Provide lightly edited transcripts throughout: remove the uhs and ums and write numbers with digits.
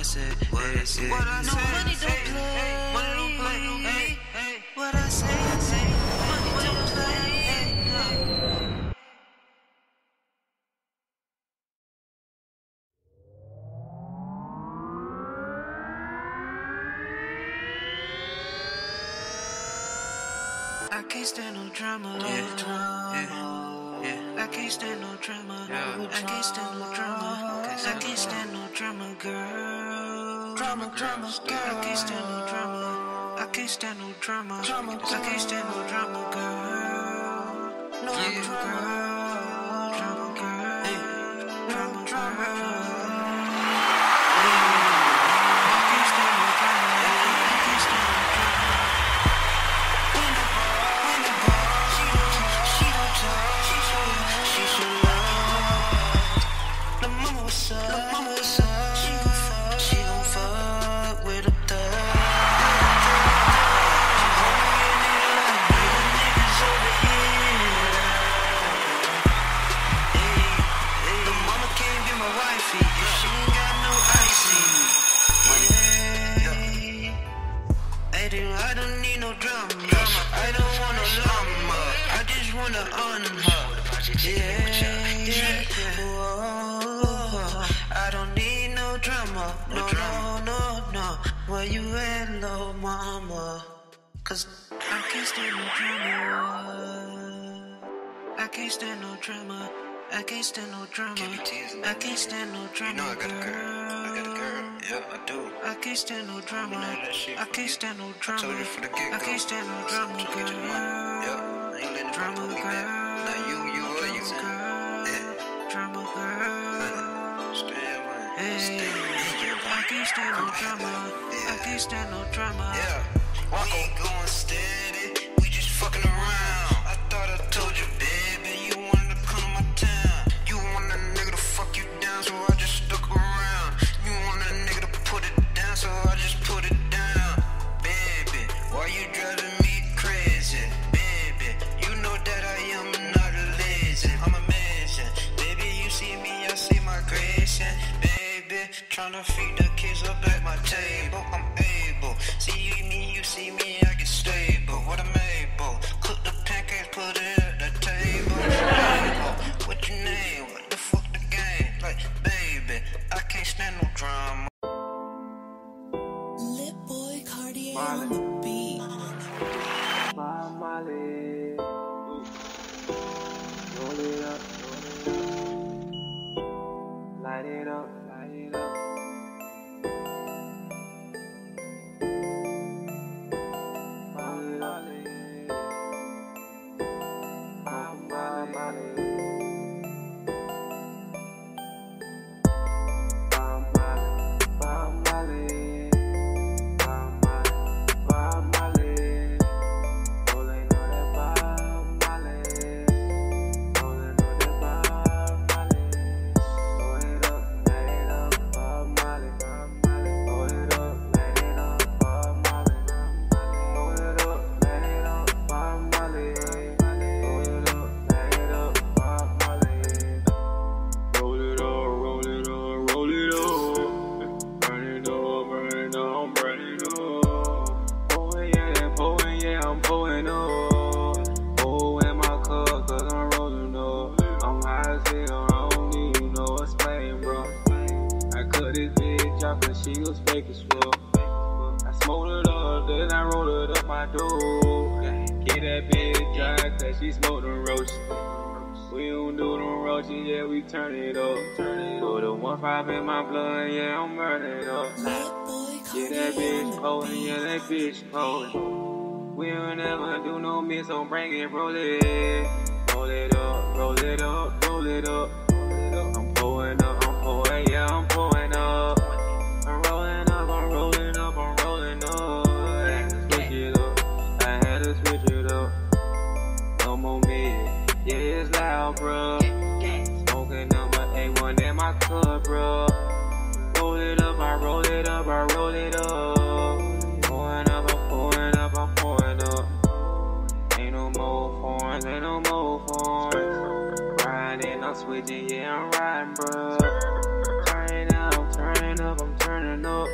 said, what I said. What I say, money don't play, money don't play. What I say, money don't play. I can't stand no drama. I can't stand no drama. I can't stand no drama. I can't stand no drama, girl. Drama, girl. I can't stand no drama. I can't stand no drama. I can't stand no drama, girl. No drama, drama, girl. Drama, drama. I don't need no drama. I don't want no llama. I just want to I don't need no drama. No. Where you at, little mama? Cause I can't stand no drama. I can't stand no drama. I can't stand no drama. I can't stand no drama. You know I got a girl. Yeah, I do. I can't stand no drama. I can't stand no drama. I told you from the get-go. I can't stand no drama, girl. Yeah, I ain't letting drama, girl. Now you. Drama, girl. Stay I can't stand no drama. I can't stand no drama. Yeah, we ain't going steady. We just fucking around. I thought I told you, baby, you wanted to come to my town. You want a nigga to fuck you down, so I just stuck around. You want a nigga to put it down, so I just put it down. Baby, why you driving me crazy? Baby, you know that I am not lazy. I'm amazing. Baby, you see me, I see my grace. Baby, tryna feed the kids up at my table. I'm able. See me, you see me, I get stable. What I'm able. Cook the pancakes, put it at the table. What your name? What the fuck the game? Like, baby, I can't stand no drama. Lit boy Cartier on the beat. Molly. Roll it up. Light it up. She was fake as fuck. I smoked it up, then I rolled it up my door. Get that bitch dry, cause she smoked them roaches. We don't do them roaches, yeah, we turn it up. Put a 1-5 in my blood, yeah, I'm burning up. Get that bitch potent, yeah, that bitch potent. We don't ever do no miss, so bring it, roll it. Roll it up, roll it up, roll it up. I'm pulling up, yeah, I'm pulling up. I'm rolling up. I had to switch it up. No more mid, yeah, it's loud, bro. Smoking number A1 in my cup, bro. Roll it up, I roll it up. Pouring up. Ain't no more foreigns. Riding, I'm switching, yeah, I'm riding, bro. Turning up, I'm turning up.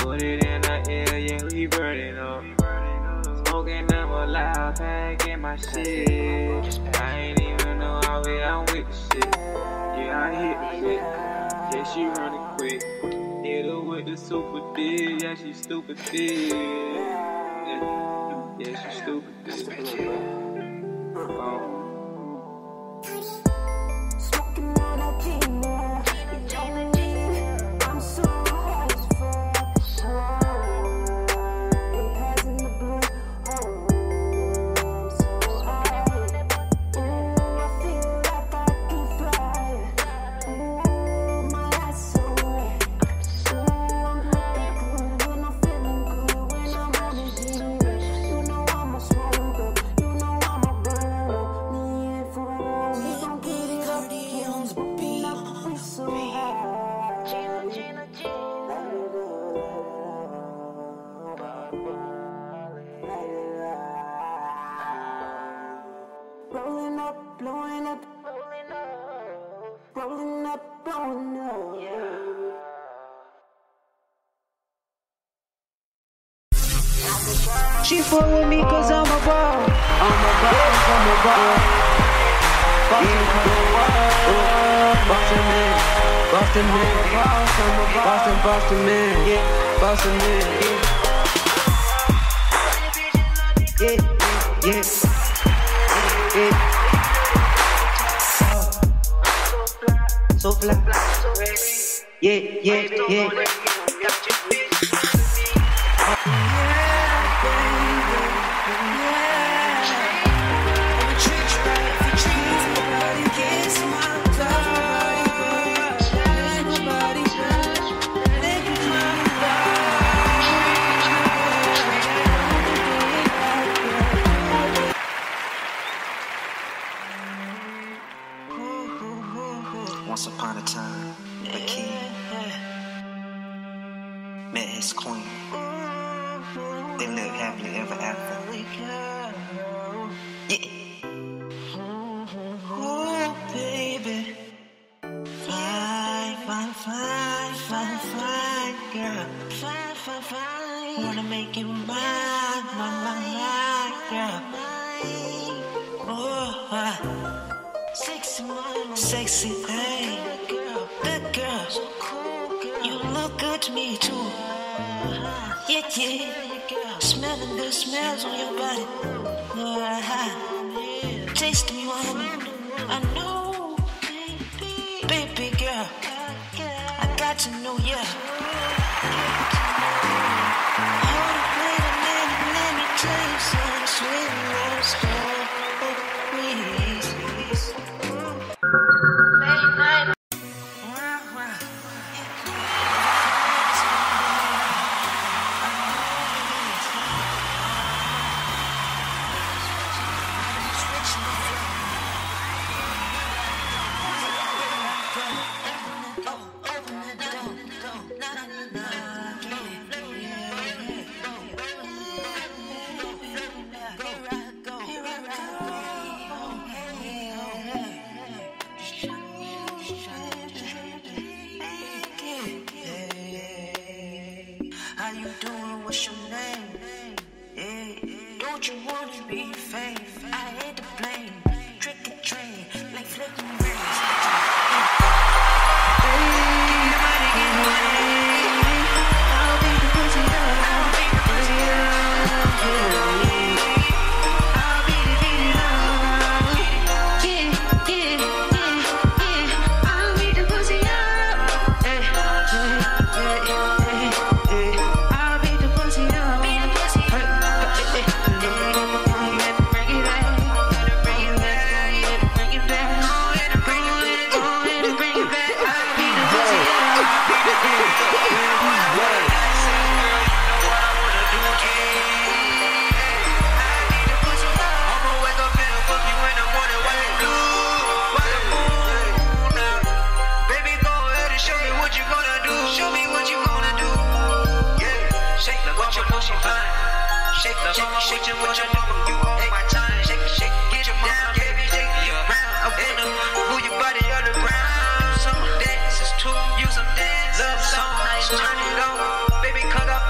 Put it in the air, yeah, we burning up. Smoking up a loud pack in my shit. I ain't even know how I'm with the shit. Yeah, I hit the shit. Yeah, she running quick. Hit her with the super dick. Yeah, she stupid dick. Yeah, she stupid dick. Smoking on that Gina. I'm so high as fuck. It has in the blue. Oh, I'm so high. Ooh, I feel like I can fly. Ooh, my eyes so red. Ooh, I'm looking good when I'm feeling good. When I'm running deep, you know I'm a smoker. You know I'm a burner. Me and for we gon' get it up. Hands beat. We so high. Rolling up, blowing up, rolling up, blowing up. She fuck with me cause I'm a ball. I'm a ball, I'm a ball. Boston man, Boston man, Boston man, yeah, Boston man, yeah, yeah, yeah. So fly, yeah, yeah, yeah. Once upon a time, a king met his queen. They lived happily ever after. Yeah. Oh, baby. Fine, fine, fine, fine, fine, girl. Fine, fine, fine. Wanna make you mine, mine, girl. Oh, sexy mama, sexy, hey, good girl, you look good to me too. Yeah, yeah, smelling good smells on your body. Taste me, woman. I know, baby girl, I got to know ya. Hold it, wait a minute, let me tell you some sweet love story. How you doing? What's your name? Hey, don't you wanna be famous? I hate to blame. Trick and train, like flipping rings. Nobody get money. I'll be the pussy dog. I'll be the pussy dog. I'll be the beat dog. Yeah, yeah, yeah, yeah. I'll be the pussy dog. Hey, hey, hey, hey, hey. I'll be the pussy dog. Be the pussy dog. Bring it back. Bring it back. Bring it back. Bring it back. Bring it back. I'll be the pussy dog. Shake what you know, you on my time. Shake, shake, get you down, baby, shake you around. I wanna move your body on the ground. Some dances too, use some dance love song. Turn it on, baby, cut up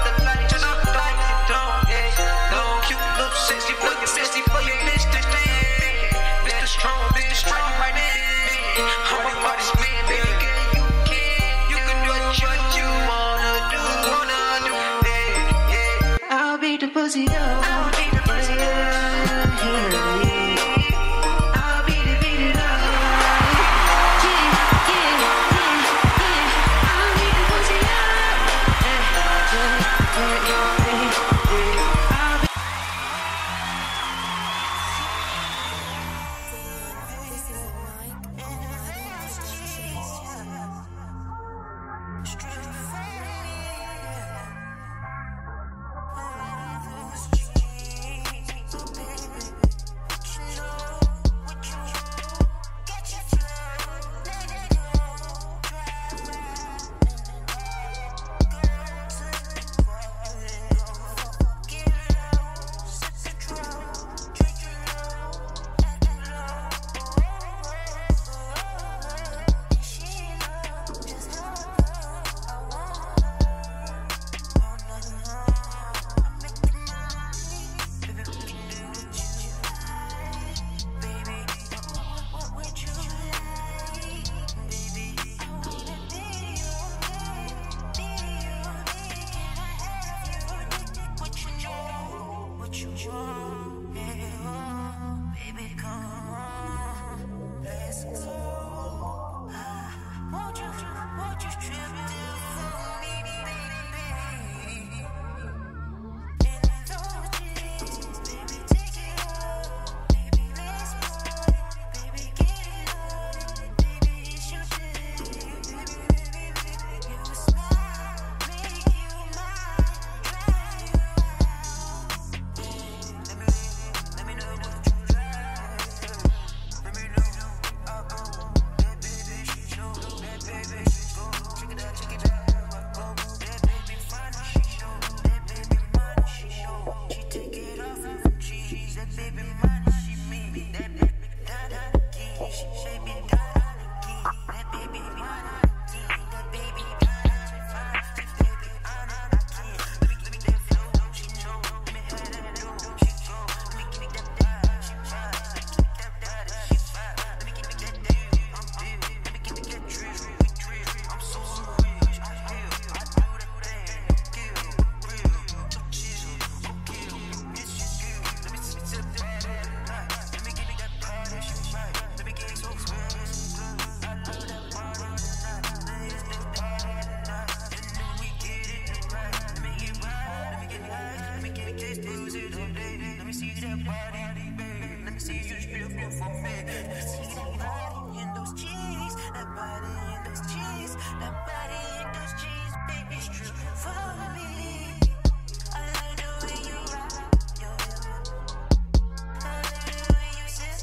it for me. See that body in those jeans, that body in those jeans, that body in those jeans, baby, it's true for me. I like the way you rock your hip. I like the way you sit.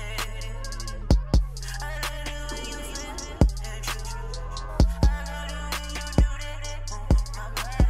I like the way you flip. I like the way you do that. My body,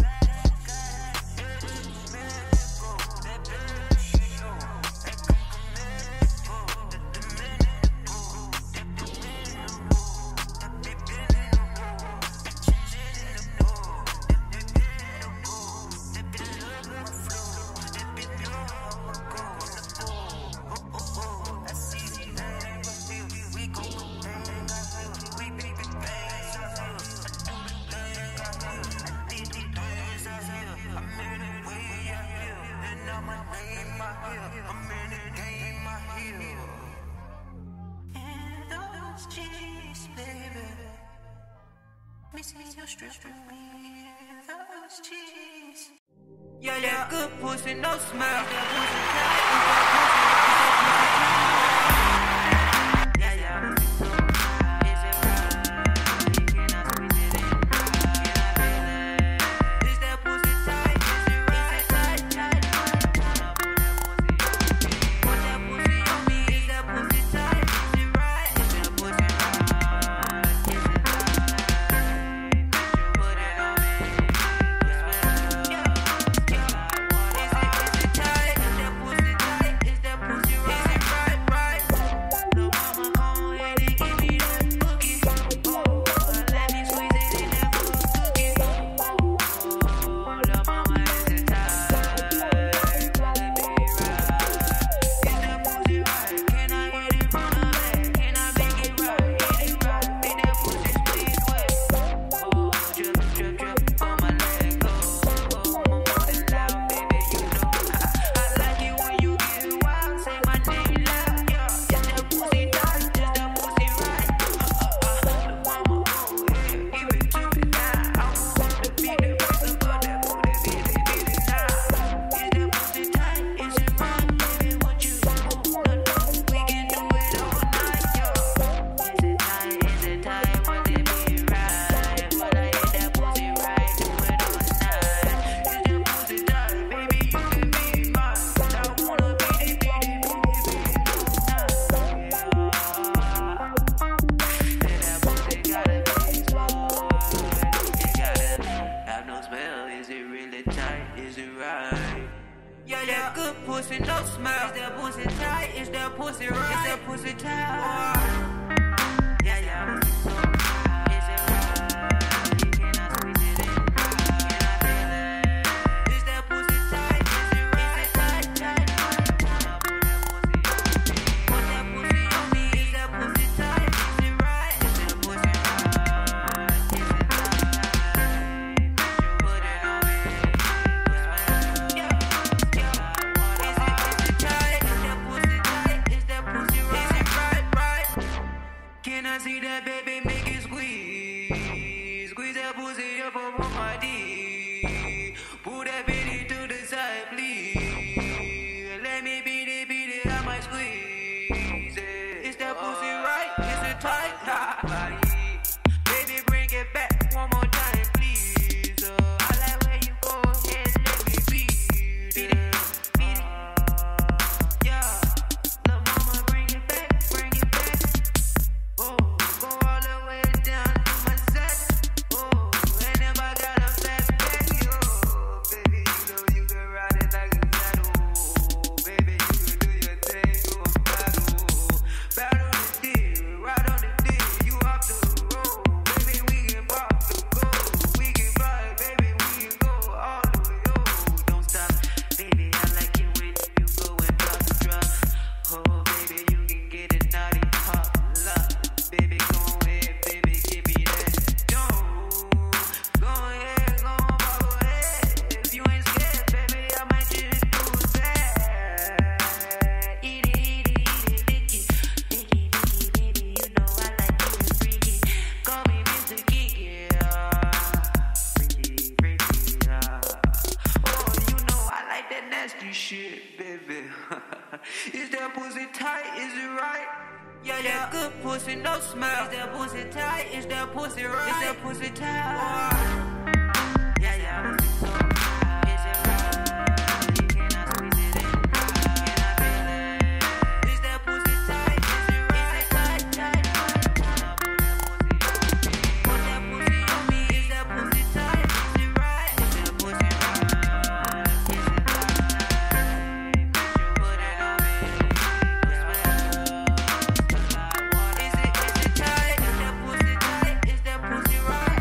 yeah, that good pussy, no smell. Yeah, yeah. Is it right? Can I squeeze it in? Can I feel it? Is that pussy tight? Is it right? Tight, tight, tight. Can I put that pussy on me? Put that pussy on me. Is that pussy tight? Is it right? Is that pussy right? Is it right? Put it on me. Yeah. Yeah, that good pussy, no smell. Is that pussy tight? Is that pussy right? Is that pussy tight? Yeah, yeah. Is it right? Can I squeeze it in? Can I feel it? Is that pussy tight? Is it tight, tight, tight? Can I put that pussy on me? Is that pussy tight? Is it right? Is that pussy right? Is it right? Put it on me. Yeah. Can I see that baby make it squeeze? Squeeze that pussy up on my D. Pull that bitty to the side, please. Let me beat it, I might squeeze it. Is that pussy right? Is it tight? Baby, bring it back one more time, please. I like where you go ahead, let me beat it. Yeah. Lil' mama, bring it back. Oh, go all the way down to my set. Oh, and if I got a fat baby, oh, baby, you know you can ride it like a saddle. Baby, you can do your thing, go and battle. Battle the deal, ride on the deal. Is that good pussy, no smell? Is that pussy tight? Is that pussy right? Is that pussy tight? Yeah, yeah. Is it right? You cannot squeeze it in. Can I feel it? Is that pussy tight? Is it right? Is it tight, tight? Put that pussy on me. Is that pussy tight? Is it right? Is that pussy right? Is it tight? Put it on me. Is it tight? Is that pussy tight? Is that pussy right?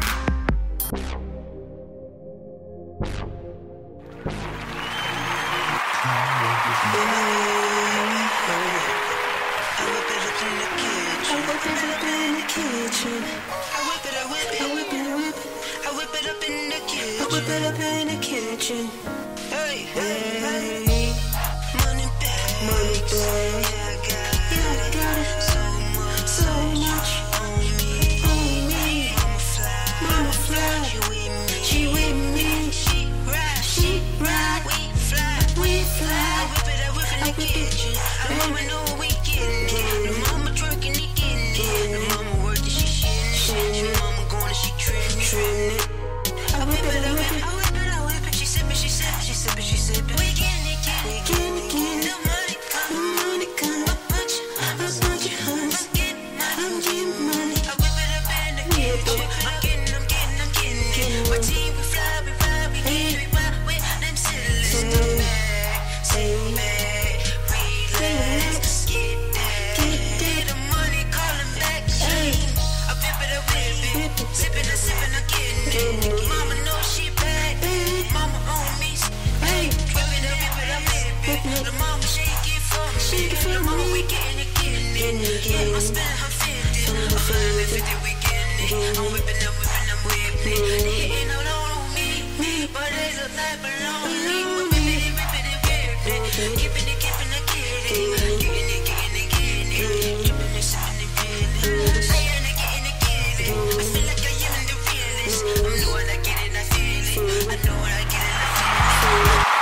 Whip it up in the kitchen. Hey, hey. Money bags. Yeah, I got it. So much. On me. Mama fly. She with me. She ride. We fly. I whip it in the kitchen. The mama know what we getting. The mama twerking, he getting. The mama working, she shitting. The mama going, she trimming it. I whip it, I whip it. She sippin', she sippin'. We gettin' it. The money come. A bunch of hoes. I'm getting money. I whip it up in the kitchen. I'm getting. My team, we fly, we ride with them citizens. Sit back, relax, get that. The money callin' back. I whip it. Sippin', I'm getting it. Mama know she back. Mama on me. Whip it up. The mama shake it for me. The mama we getting it. Yeah, I spend her 50. I'm 50, we getting it. I'm whipping up. They hitting all on me. But they look like baloney. We whipping it. Keeping it. Getting it. Dripping it, sipping it, getting it. I feel like I am the realest. I know what I get it, I feel it. I know what I get it, I feel it.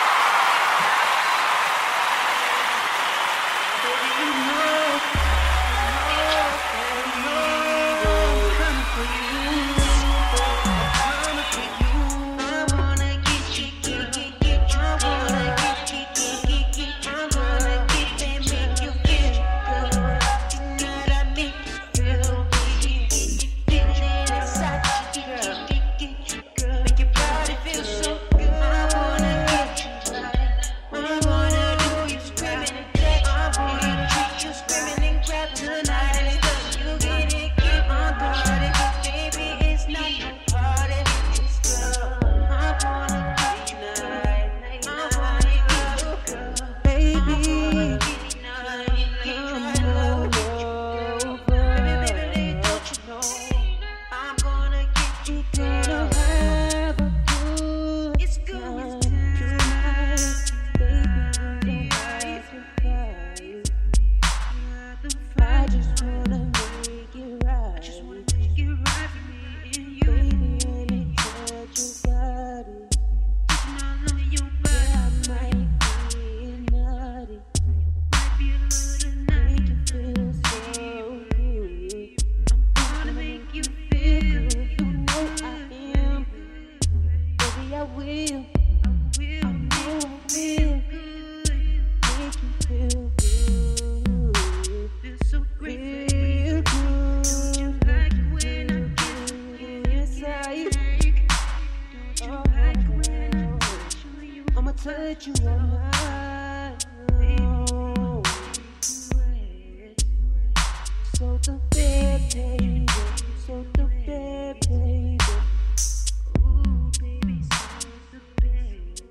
Touch you all night. So the bed, baby. So the bed, baby. Ooh, baby, so the bed.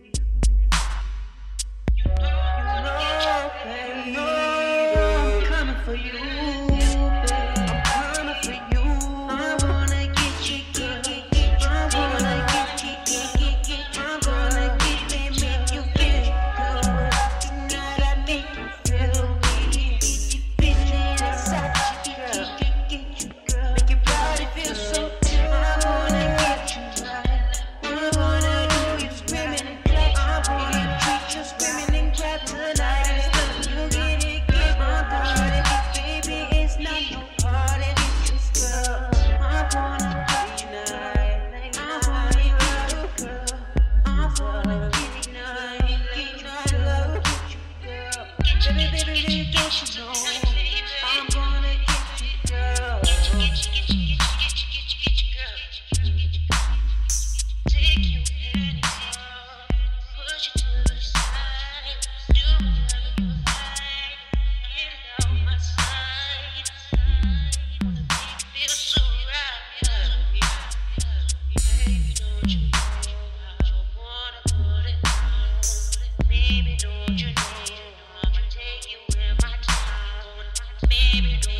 You know, baby, I'm coming for you. I'm coming for you. I wanna get you, I wanna get you, I'm gonna get me, make you feel good. Tonight I make you feel me. Feeling inside you, girl. Make your body feel so good. I wanna get you right. I wanna do you screaming and clap. I wanna treat you screaming and clap tonight. You get it, get my body, baby.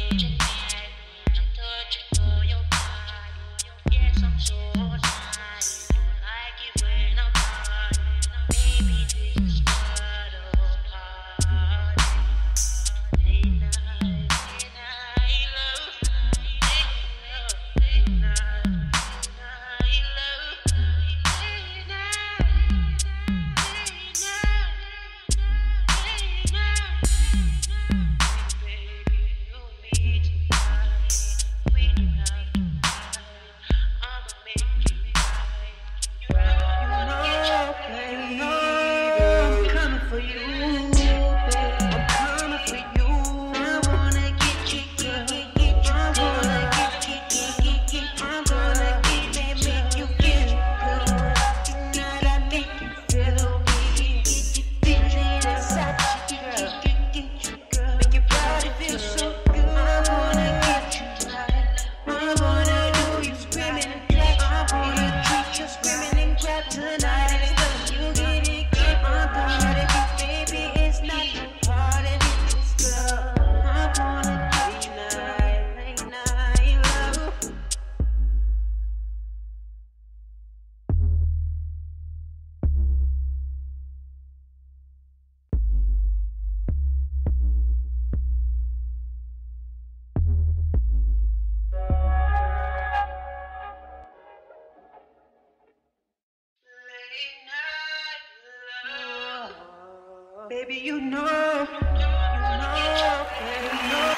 Baby, you know, baby, you know.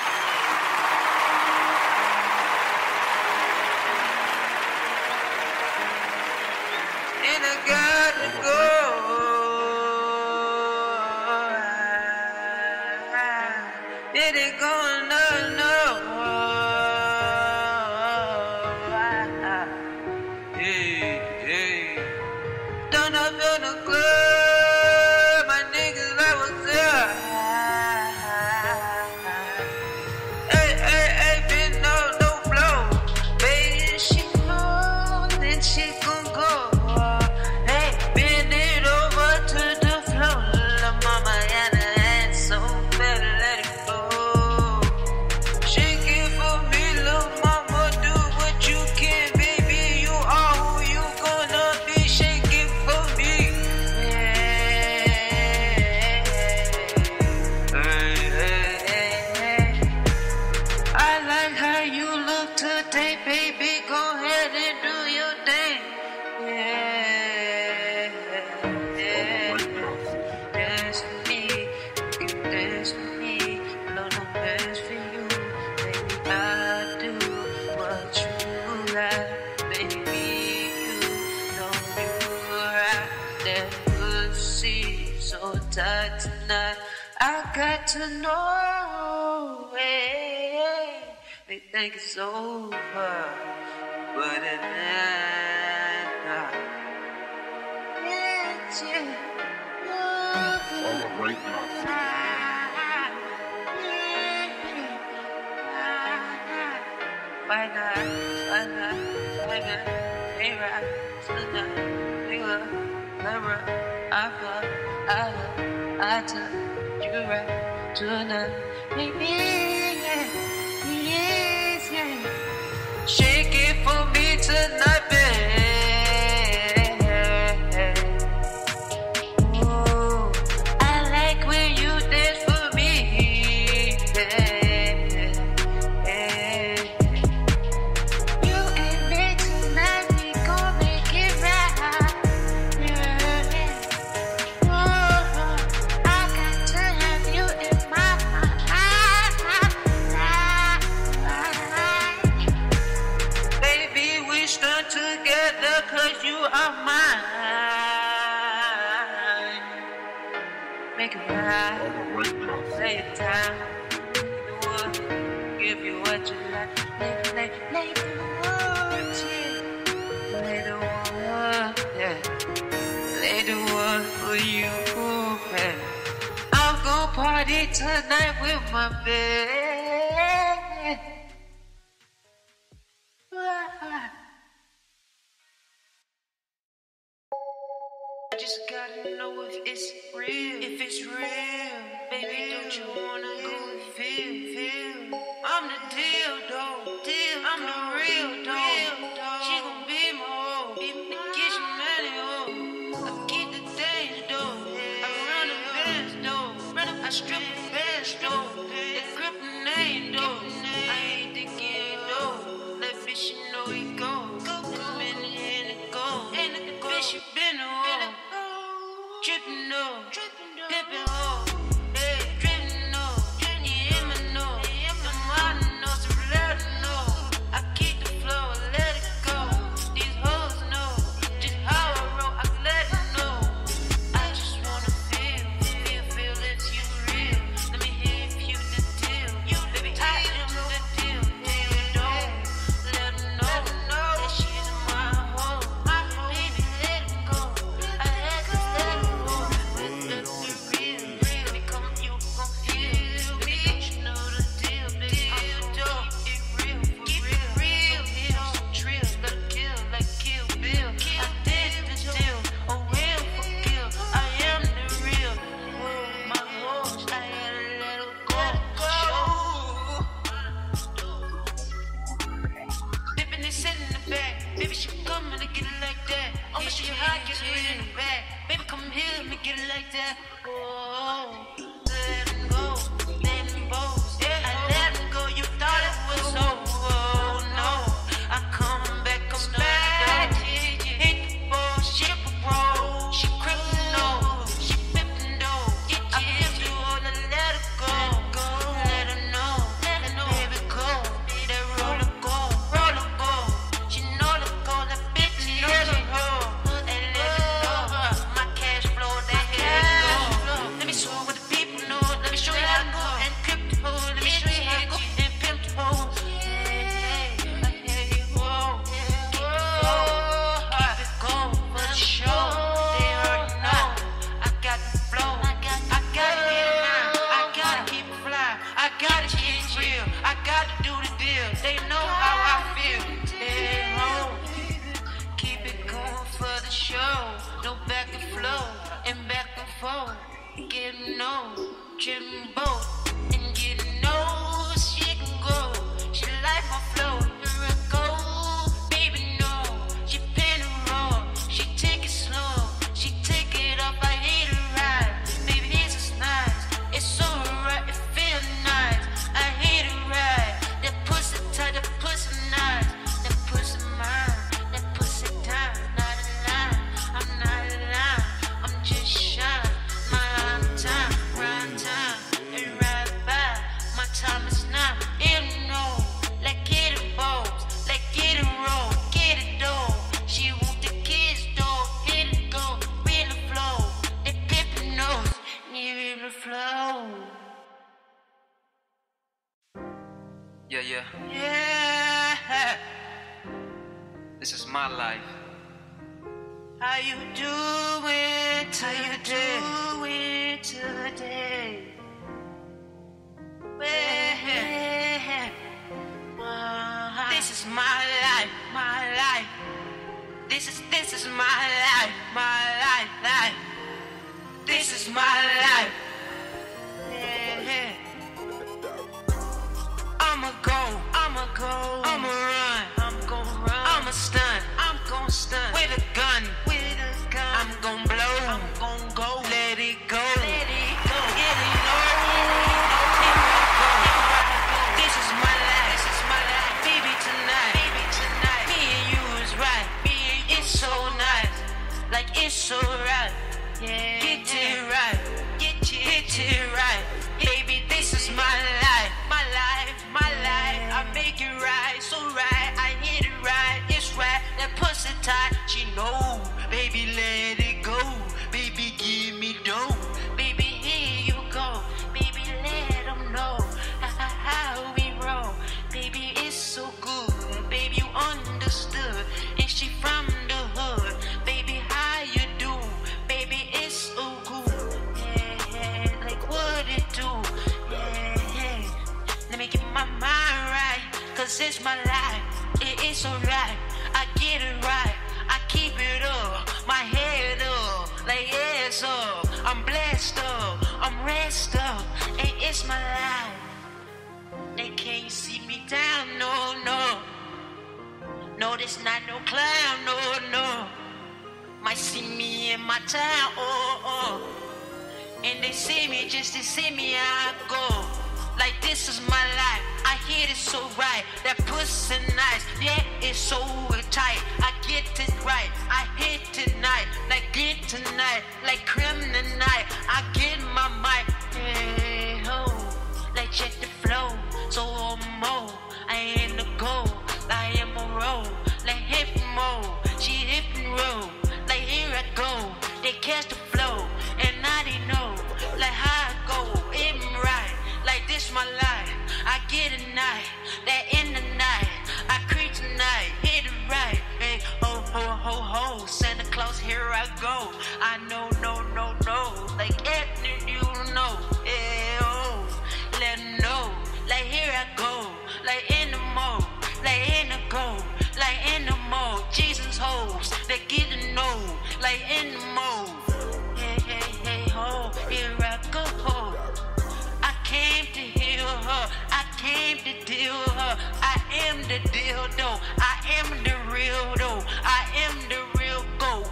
And I gotta go. Did it go? No, no. Hey, hey. Done up in the club, my niggas like what's up. Hey, hey, hey, been no blow. Baby, she know, then she gon' go. Hey, bend it over to the floor. La mama and her hands so better let it go. Shake it for me, little mama, do what you can, baby. You are who you gonna be. Shake it for me. Hey, hey, hey, hey. I like how you look today, baby. Go ahead and do your thing. Yeah, yeah. Dance with me, you can dance with me. No, no best for you, baby. I do what you like, baby. You know you're out there, pussy so tight tonight. I got to know it. They think it's over, but it ain't. It's you. Why not? Why not? Why not? Hey, right, tonight, nigga, never, I took you right tonight, baby, yes, yeah. Shake it for me tonight, babe. Ooh, I like when you dance for me, babe. You and me tonight, we gon' make it right. Yeah. Oh, I got to have you in my mind. Baby, we stand together 'cause you are mine. Make it right. Say it time. Give you what you like. Lay the wood, yeah. Lay the wood, yeah. Lay the wood for you, man. I'm gon' party tonight with my babe. I just gotta know if it's real. If it's real, baby, don't you wanna go and feel? I'm the I strip the best though. The grip name though. I ain't the kid though. That bitch, you know it goes. That minute and it goes. And the bitch, you been a hoe. Trippin' though. Pimpin' hoe. Hey, drippin' though. You in my know. The modern knows to let it know. I keep the flow, let it go. These hoes know just how I roll. I let it know. I just wanna feel if you real. Let me hear if you the deal. Baby, I am the deal. Don't let them know that she's my hoe. Baby, let it go. I had to let it go. That's the real. Let me come, you gon' feel me. You know the deal, baby. Don't keep it real, for real. So trill, let it kill, like Kill Bill. I did this deal, a real for kill. I am the real. My horse, I had to let her go. Dipping and sitting in the back. Baby, she come and get it like that. I'ma show you how I get it in the back. Baby, come here, let me get it like that. Oh, let him go, let him boast. I let him go, you thought it was over. Oh, no, I come back. Hit the bullshit, bro. She criminal, she pimpin' though. I feel you all and let it go. Let her know, baby, go. That roller go. She know the go, that bitch know the hoe. And let it know, my cash flow, that hit go. Let me show what the people know. Let me show you how to go and grip the hoe. Let me show you how to go and pimp the hoe. Hey, I hear you go. Keep it going for the show. They already know. I got the flow. I gotta get it now. I gotta keep it fly. I gotta keep it real. I gotta do the deal. They know how I feel. Hey, home. Keep it going for the show. No back and flow and back and forth. Getting no, tripping both and getting no. She can go. She like my flow. Here I go, baby. No, she pin and roll. She take it slow. She take it up. I hate it right. Baby, this is nice. It's so right. It feel nice. I hate it right. That pussy tight. That pussy nice. That pussy mine. That pussy time. Not a lie. I'm not a lie. I'm just shine. My time, rhyme time, and right by. My time is now. You know, like get it balls, like get it roll, get it dough. She want the kids though, hit it go, really flow. They pimpin' nose, need really flow. Yeah. Yeah, This is my life. how you doing today? This is my life. This is my life. This is my life. I'ma go, I'ma run, I'ma stun, with a gun, I'm gon' blow, let it go, get it low. This is my life, baby tonight, me and you is right, it's so nice, like it's so right, get it right, baby, this is my life, I make it right, so right, I hit it right, it's right, that pussy tight, she know, baby let it go, baby give me dough, baby here you go, baby let them know, how we roll, baby it's so good, baby you understood, and she from the hood, baby how you do, baby it's so good, yeah, like what it do, yeah, let me get my mind right, cause it's my life, it's alright, I get it right, I keep it up, my head up, like yes up, I'm blessed up, I'm rest up, and it's my life, they can't see me down, no, this not no clown, no, might see me in my town, And they see me just to see me, I go. Like this is my life, I hit it so right. That pussy nice, yeah, it's so tight. I get it right, I hit tonight. Like get tonight, like creme tonight. I get my mic, hey ho. Like check the flow, so more. I ain't the goal, I am a roll. Like hip mo, she hip and roll. Like here I go, they catch the flow. And now they know, like how I go, it right. Like this my life, I get a night, that in the night, I creep tonight, hit it right, hey, ho, ho, ho, ho, Santa Claus, here I go, I know, no, no, no, like ethnic, you know, hey, oh, let them know, like here I go, like in the mode, like in the go, like in the mode, Jesus hoes, they get to know, like in the mode, hey, hey, hey, ho, here I go, ho. I came to heal her, I came to deal her. I am the deal though, I am the real though. I am the real go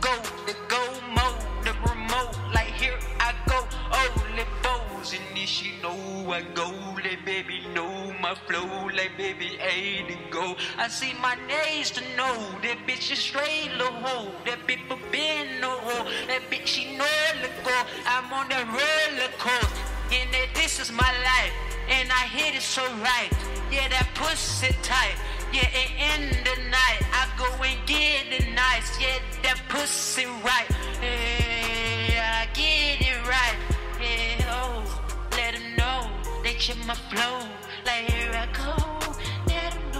mode, the remote. Like here I go, oh, let bows. And if she know I go, let baby know my flow. Like baby A to go. I see my days to know that bitch is straight little hoe. That bitch been no hoe. That bitch she know the go. I'm on that roller coaster. And that this is my life, and I hit it so right. Yeah, that pussy tight. Yeah, and in the night, I go and get it nice. Yeah, that pussy right. Yeah, I get it right. Yeah, oh, let them know they check my flow. Like here I go. Let them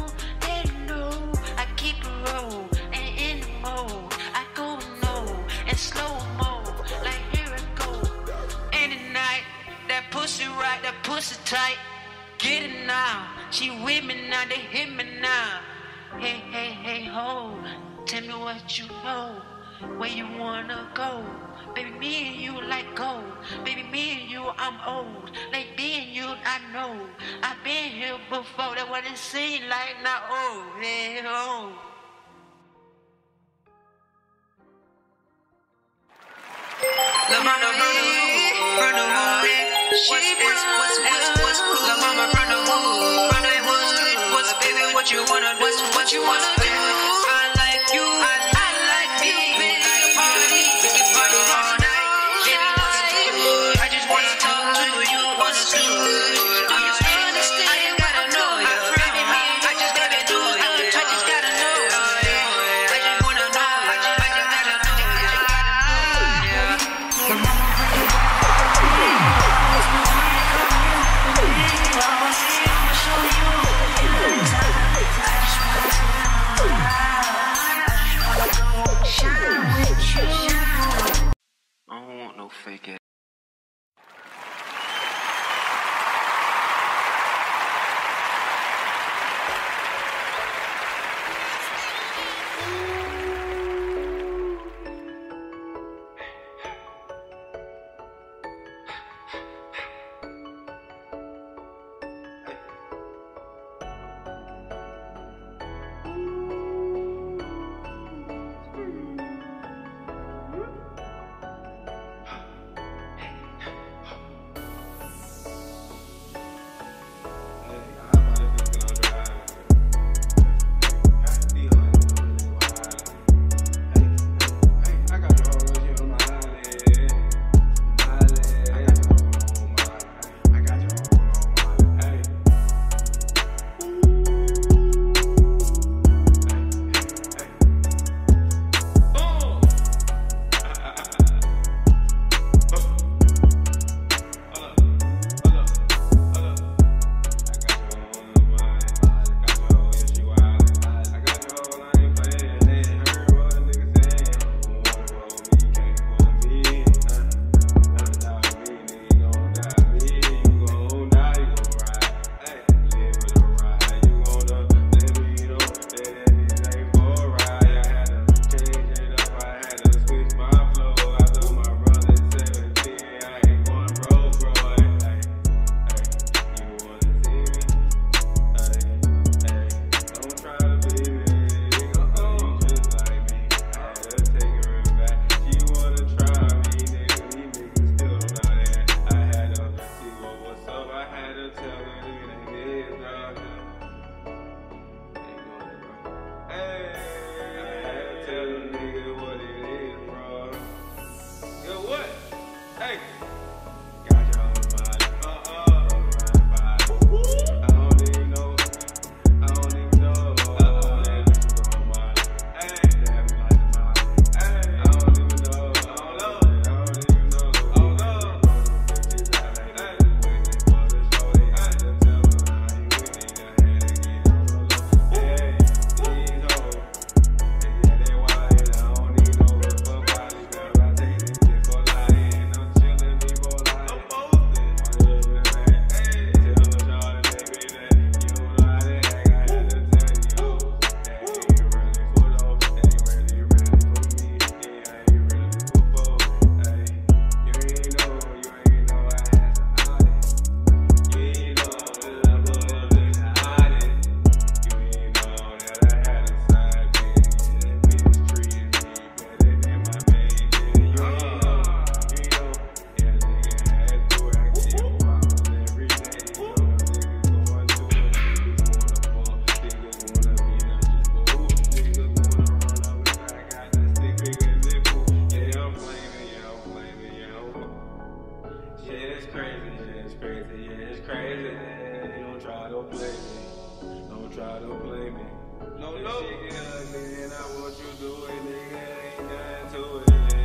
know. I keep it roll, and in the mode, I go no and slow mo. Like here I go. In the night. That pussy right, that pussy tight. Get it now. She with me now, they hit me now. Hey, hey, hey, ho. Tell me what you know. Where you wanna go. Baby, me and you like gold. Baby, me and you, I'm old. Like me and you, I know. I've been here before. That what it seems like now. Oh, hey, ho. La mama run the hood. What's cool? La mama run the hood. What's baby? What you wanna do? What you wanna do? I like you. I like you. We can party all night. I just wanna talk to you. Understood? Do you understand? I just gotta know you. I just gotta know you. I just gotta know you. I just wanna know. I just gotta know you. don't play me. Don't try to play me. No, no. Shit get ugly and I want you to do it, nigga. Ain't nothing to it.